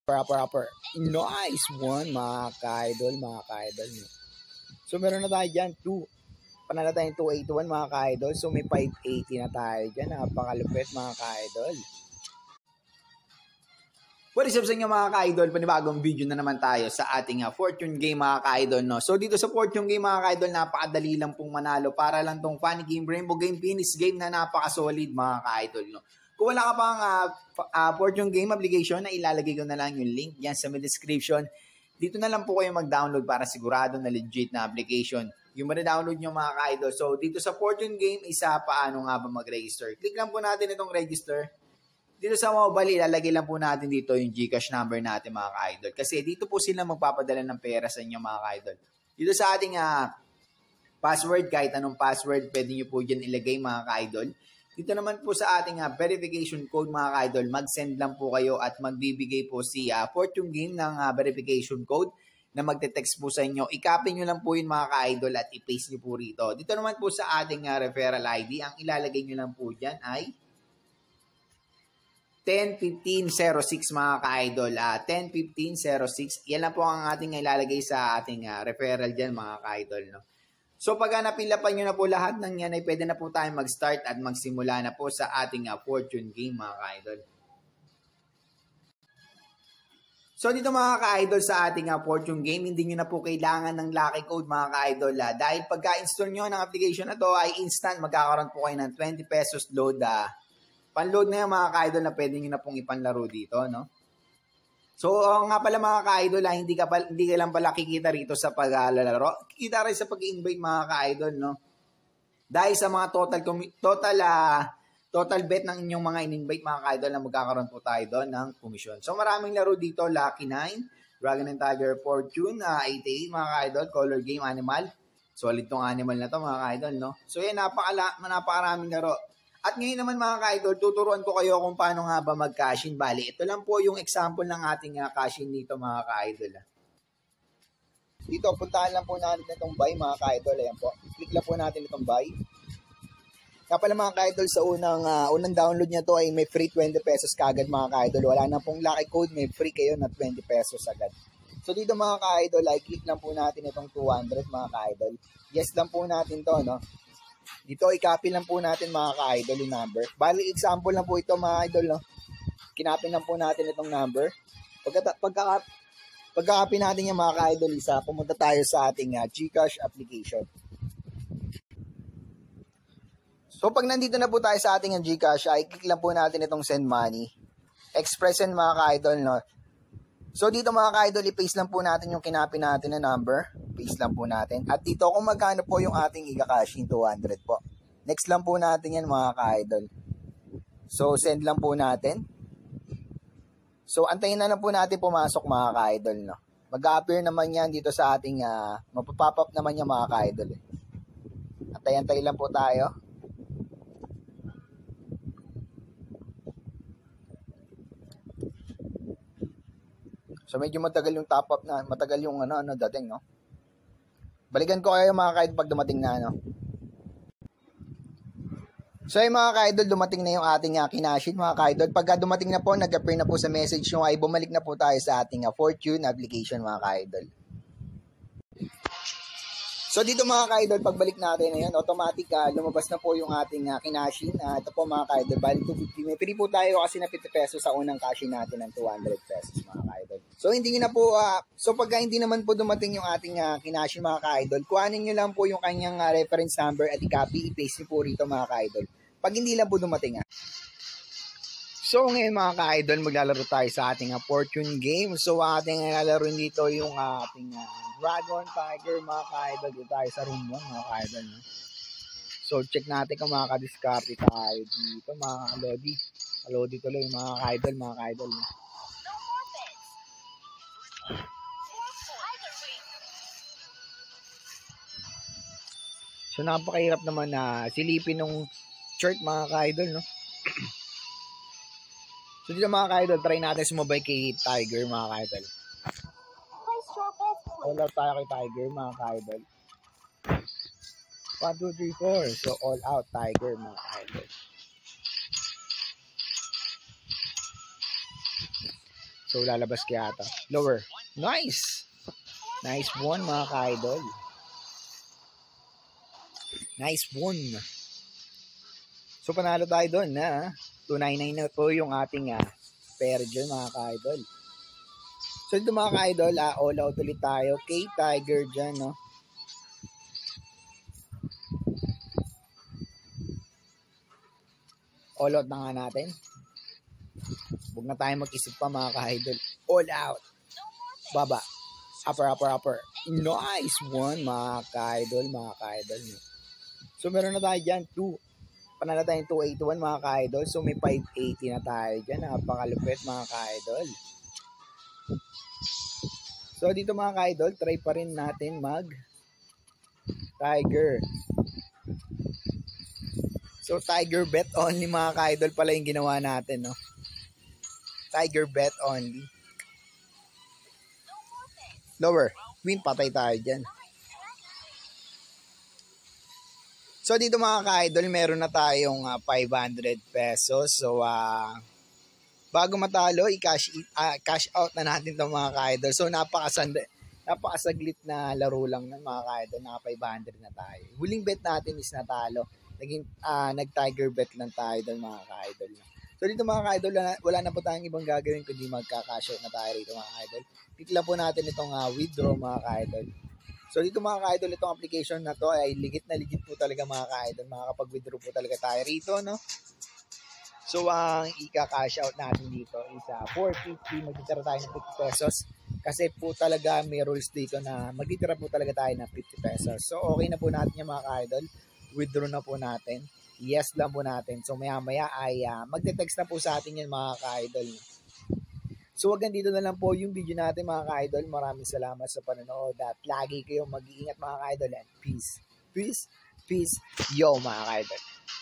Upper. Nice one, mga ka-idol, So, meron na tayo dyan, 2. Panala tayong 281, mga ka-idol. So, may 580 na tayo dyan. Napakalupit, mga ka-idol. What is up sa inyo, mga ka-idol? Panibagong video na naman tayo sa ating Fortune Game, mga ka-idol, no? So, dito sa Fortune Game, mga ka-idol, napakadali lang pong manalo. Para lang tong funny game, rainbow game, finish game na napaka-solid, mga ka-idol, no? Kung wala ka pang Fortune Game application, na ilalagay ko na lang yung link yan sa description. Dito na lang po kayo mag-download para sigurado na legit na application. Yung ma-download nyo, mga ka-idol. So, dito sa Fortune Game, isa paano nga ba mag-register? Click lang po natin itong register. Dito sa mobile, ilalagay lang po natin dito yung GCash number natin, mga ka-idol. Kasi dito po sila magpapadala ng pera sa inyo, mga ka-idol. Dito sa ating password, kahit anong password, pwede nyo po dyan ilagay, mga ka-idol. Dito naman po sa ating verification code, mga ka-idol, mag-send lang po kayo at magbibigay po si Fortune Game ng verification code na magte-text po sa inyo. I-copy nyo lang po yun, mga ka-idol, at i-paste nyo po rito. Dito naman po sa ating referral ID, ang ilalagay nyo lang po dyan ay 10-15-06, mga ka-idol. 10-15-06. Yan lang po ang ating ilalagay sa ating referral dyan, mga ka-idol, no? So, pag napinlapan nyo na po lahat ng yan, ay pwede na po tayo mag-start at magsimula na po sa ating Fortune Game, mga ka-idol. So, dito, mga ka-idol, sa ating Fortune Game, hindi nyo na po kailangan ng lucky code, mga ka-idol. Dahil pagka-install nyo ng application na to ay instant, magkakaroon po kayo ng 20 pesos load. Pan-load na yung, mga ka-idol, na pwede nyo na pong ipanlaro dito, no? So, nga pala, mga ka-idol, hindi ka lang pala kikita rito sa paglalaro. Kikita rin sa pag-invite, mga ka-idol, no? Dahil sa mga total bet ng inyong mga in-invite, mga ka-idol, na magkakaroon po tayo doon ng komisyon. So, maraming laro dito, Lucky 9, Dragon and Tiger Fortune, 88, mga ka-idol, Color Game, Animal. Solid tong animal na to, mga ka-idol, no? So, yan, napakaraming laro. At ngayon naman, mga ka-idol, tuturuan ko kayo kung paano nga ba mag-cash-in. Bali, ito lang po yung example ng ating cash-in dito, mga ka-idol. Dito, puntahan lang po natin itong buy, mga ka-idol. Ayan po. Click lang po natin itong buy. Kaya mga ka-idol, sa unang download niya to ay may free 20 pesos kagad, mga ka-idol. Wala na pong lucky code, may free kayo na 20 pesos agad. So dito, mga ka-idol, ay click lang po natin itong 200, mga ka-idol. Yes lang po natin to, no? Dito, i-copy lang po natin, mga ka-idol, yung number. Bali, example lang po ito, mga idol, no? Kinopy lang po natin itong number. Pagka-copy natin yung, mga ka-idol, isa, pumunta tayo sa ating GCash application. So, pag nandito na po tayo sa ating GCash, ay click lang po natin itong send money. Express and, mga ka-idol, no? So, dito, mga ka-idol, i-paste lang po natin yung kinopy natin na number. Paste lang po natin. At dito, kung magkano po yung ating i-cash-in, 200 po. Next lang po natin yan, mga ka-idol. So, send lang po natin. So, antayin na lang po natin pumasok, mga ka-idol, no? Mag-appear naman yan dito sa ating, mapapop up naman yan, mga ka-idol. Antay-antay lang po tayo. So, medyo matagal yung top up na, matagal yung dating, no? Balikan ko kayo, mga ka-idol, pag dumating na, no? So, yung mga ka-idol, dumating na yung ating kinashin, mga ka-idol. Pagka dumating na po, nag-appear na po sa message nyo, ay bumalik na po tayo sa ating Fortune application, mga ka-idol. So, dito, mga ka-idol, pagbalik natin, ayan, automatic, lumabas na po yung ating kinashin. Ito po, mga ka-idol, bali 250. May free po tayo kasi na 50 pesos sa unang cashin natin ng 200 pesos, mga ka-idol. So, hindi nyo na po, pagka hindi naman po dumating yung ating kinashin, mga ka-idol, kuhanin nyo lang po yung kanyang reference number at i-copy, i-paste nyo po rito, mga ka-idol. Pag hindi lang po dumating, So, ngayon, mga ka-idol, maglalaro tayo sa ating Fortune Game. So, ating lalaro dito yung ating Dragon, Tiger, mga ka-idol. Dito tayo sa room 1, mga ka-idol. No? So, check natin kung makaka-discarte tayo dito, mga lodi. Lodi tuloy, mga ka-idol, mga ka-idol. No? So, napakahirap naman na silipin ng chart, mga ka-idol, no? So, dito, mga ka-idol, try natin sumabay kay Tiger, mga ka-idol. All out tayo kay Tiger, mga ka-idol. 1, 2, 3, 4. So, all out Tiger, mga ka-idol. So, lalabas kaya ata. Lower. Nice! Nice one, mga ka-idol. Nice one. So, panalo tayo doon na 299 na po yung ating pair dyan, mga ka-idol. So, dito mga ka-idol, all out ulit tayo kay Tiger dyan, no? All out na nga natin. Huwag na tayo mag-isip pa, mga ka-idol. All out. Baba. Upper. Nice one, mga ka-idol, So, meron na tayo dyan, panalo tayong 281, mga ka-idol. So, may 580 na tayo dyan. Napakalupit, mga ka-idol. So, dito mga ka-idol, try pa rin natin Tiger. So, Tiger bet only, mga ka-idol pala yung ginawa natin, no? Tiger bet only. Lower. Win, patay tayo dyan. So, dito mga ka-idol, meron na tayong 500 pesos. So, bago matalo, cash out na natin itong mga ka-idol. So, napakasaglit na laro lang ng mga ka-idol. Naka 500 na tayo. Huling bet natin is natalo. Nag-tiger bet lang tayo doon, mga ka-idol. So, dito mga ka-idol, wala na po tayong ibang gagawin kundi magka-cash out na tayo rito, mga ka-idol. Click lang po natin itong withdraw, mga ka-idol. So, dito mga ka-idol, itong application na to ay legit na legit po talaga, mga ka-idol. Makakapag-withdraw po talaga tayo rito, no? So, ang ika-cash out natin dito is 450. Magtitira tayo ng 50 pesos. Kasi po talaga may rules dito na magtitira po talaga tayo ng 50 pesos. So, okay na po natin yung mga ka-idol. Withdraw na po natin. Yes lang po natin. So, maya-maya ay magte-text na po sa atin yan, mga ka-idol. So, hanggang dito na lang po yung video natin, mga ka-idol. Maraming salamat sa panonood at lagi kayong mag-iingat, mga ka-idol. And peace. Yo, mga ka-idol.